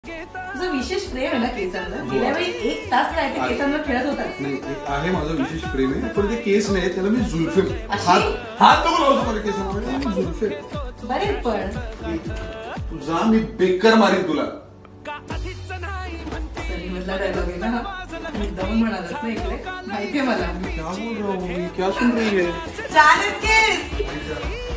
तुझं विशेष प्रेम आहे ना केसांवर. गेल्या वेळी 1 तास काय ते केसांवर खेळत होतास. नाही आहे माझं विशेष प्रेम आहे, पण ते केस नाही त्याला मी जुल्फे अशी? हात नको लावतो माझ्या केसांना, मी जुल्फे. बरे पण तू जा, मी बेकार मारीन तुला. मधला डायलॉग आहे ना हा. मुद्दामून म्हणालास ना इकडे. माहितीये मला. क्या बोल रहा हूँ, क्या सुन रही है? चालत केस.